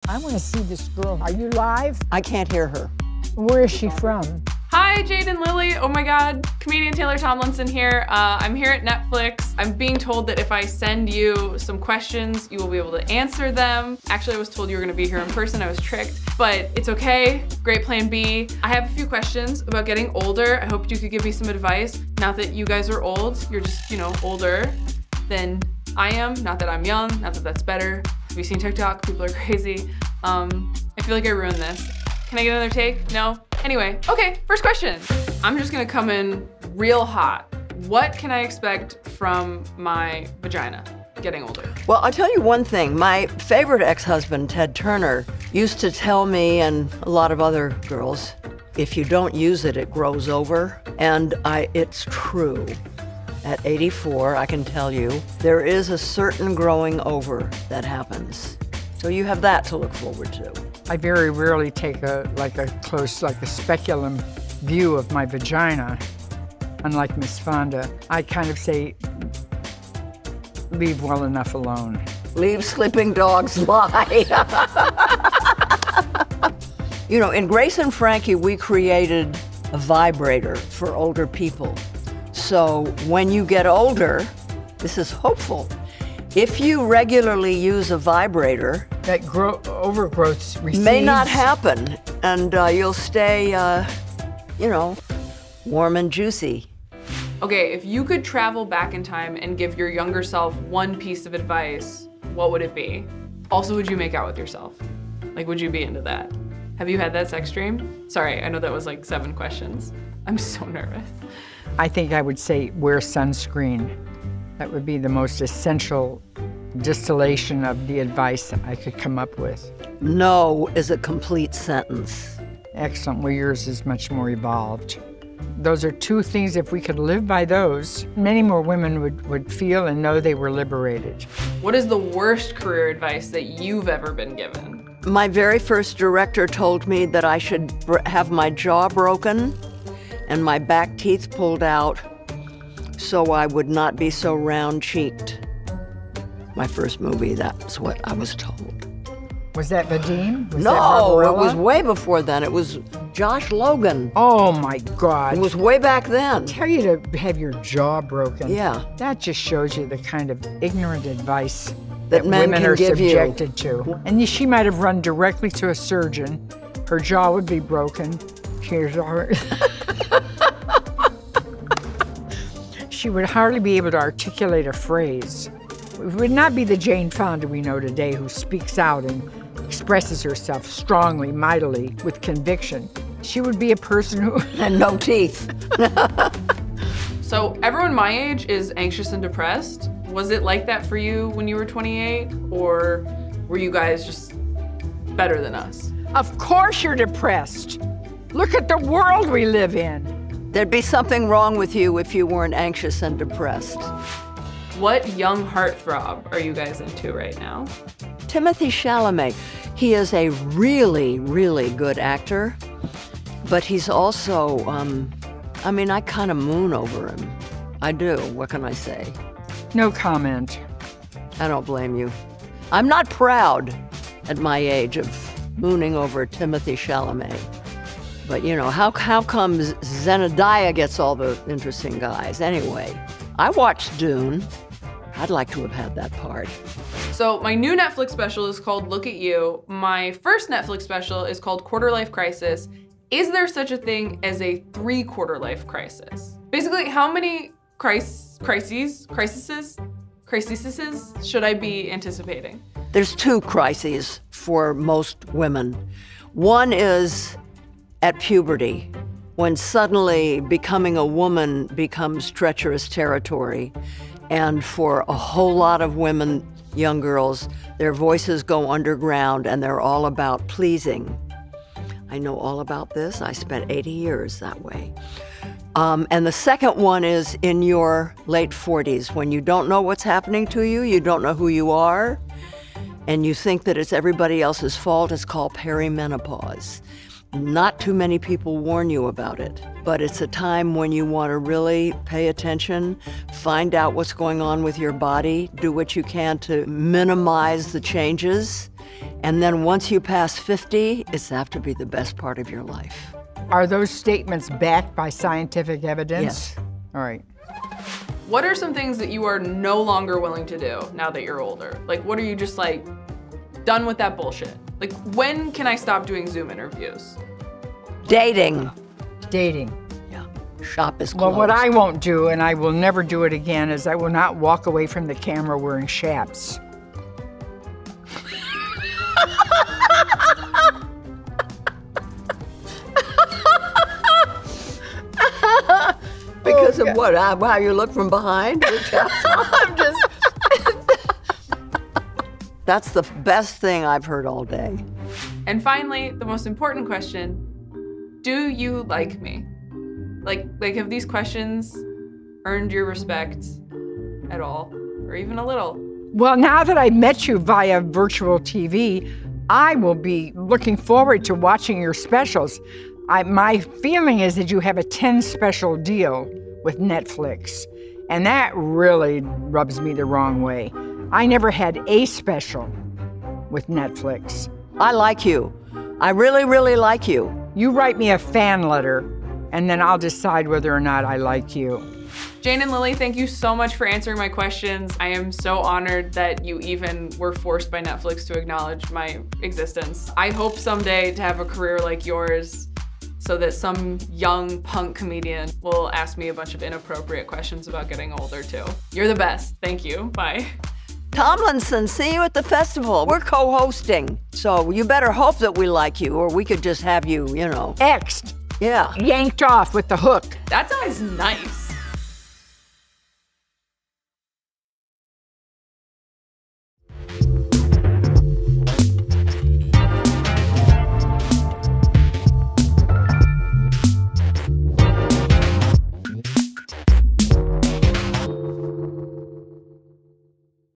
I want to see this girl. Are you live? I can't hear her. Where is she from? Hi, Jade and Lily. Oh my God, comedian Taylor Tomlinson here. I'm here at Netflix. I'm being told that if I send you some questions, you will be able to answer them. Actually, I was told you were gonna be here in person. I was tricked, but it's okay. Great plan B. I have a few questions about getting older. I hope you could give me some advice. Not that you guys are old, you're just, older than I am. Not that I'm young, not that that's better. Have you seen TikTok? People are crazy. I feel like I ruined this. Can I get another take? No? Anyway, okay, first question. I'm just gonna come in real hot. What can I expect from my vagina getting older? Well, I'll tell you one thing. My favorite ex-husband, Ted Turner, used to tell me, and a lot of other girls, if you don't use it, it grows over. And it's true. At 84, I can tell you, there is a certain growing over that happens. So you have that to look forward to. I very rarely take a speculum view of my vagina, unlike Miss Fonda. I kind of say, leave well enough alone. Leave sleeping dogs lie. In Grace and Frankie, we created a vibrator for older people. So when you get older, this is hopeful. If you regularly use a vibrator, that overgrowth recedes. May not happen, and you'll stay, warm and juicy. Okay, if you could travel back in time and give your younger self one piece of advice, what would it be? Also, would you make out with yourself? Like, would you be into that? Have you had that sex dream? Sorry, I know that was like 7 questions. I'm so nervous. I think I would say wear sunscreen. That would be the most essential distillation of the advice I could come up with. No is a complete sentence. Excellent. Well, yours is much more evolved. Those are 2 things, if we could live by those, many more women would feel and know they were liberated. What is the worst career advice that you've ever been given? My very first director told me that I should have my jaw broken and my back teeth pulled out so I would not be so round-cheeked. My first movie, that's what I was told. Was that Vadim? No, it was way before then. It was Josh Logan. Oh my God. It was way back then. Tell you to have your jaw broken. Yeah. That just shows you the kind of ignorant advice that women are subjected to. And she might have run directly to a surgeon. Her jaw would be broken. Here's her. She would hardly be able to articulate a phrase. It would not be the Jane Fonda we know today who speaks out and expresses herself strongly, mightily, with conviction. She would be a person who... And no teeth. So everyone my age is anxious and depressed. Was it like that for you when you were 28? Or were you guys just better than us? Of course you're depressed. Look at the world we live in. There'd be something wrong with you if you weren't anxious and depressed. What young heartthrob are you guys into right now? Timothée Chalamet. He is a really, really good actor, but he's also, I kind of moon over him. I do, what can I say? No comment. I don't blame you. I'm not proud at my age of mooning over Timothée Chalamet. But how come Zendaya gets all the interesting guys? Anyway, I watched Dune. I'd like to have had that part. So my new Netflix special is called Look at You. My first Netflix special is called Quarter Life Crisis. Is there such a thing as a 3/4 life crisis? Basically, how many crises should I be anticipating? There's 2 crises for most women. One is at puberty, when suddenly becoming a woman becomes treacherous territory. And for a whole lot of women, young girls, their voices go underground and they're all about pleasing. I know all about this. I spent 80 years that way. And the second one is in your late 40s, when you don't know what's happening to you, you don't know who you are, and you think that it's everybody else's fault. It's called perimenopause. Not too many people warn you about it, but it's a time when you want to really pay attention, find out what's going on with your body, do what you can to minimize the changes, And then once you pass 50, it's apt to be the best part of your life. Are those statements backed by scientific evidence? Yes. All right. What are some things that you are no longer willing to do now that you're older? Like, what are you just like, done with that bullshit? Like, when can I stop doing Zoom interviews? Dating. Dating. Yeah. Shop is closed. Well, what I won't do, and I will never do it again, is I will not walk away from the camera wearing chaps. Because of what? How you look from behind? I'm just... That's the best thing I've heard all day. And finally, the most important question, do you like me? Like have these questions earned your respect at all, or even a little? Well, now that I've met you via virtual TV, I will be looking forward to watching your specials. My feeling is that you have a 10 special deal with Netflix, and that really rubs me the wrong way. I never had a special with Netflix. I like you. I really, really like you. You write me a fan letter, and then I'll decide whether or not I like you. Jane and Lily, thank you so much for answering my questions. I am so honored that you even were forced by Netflix to acknowledge my existence. I hope someday to have a career like yours, so that some young punk comedian will ask me a bunch of inappropriate questions about getting older too. You're the best. Thank you. Bye. Tomlinson, see you at the festival. We're co-hosting, so you better hope that we like you, or we could just have you, you know. X'd. Yeah. Yanked off with the hook. That's always nice.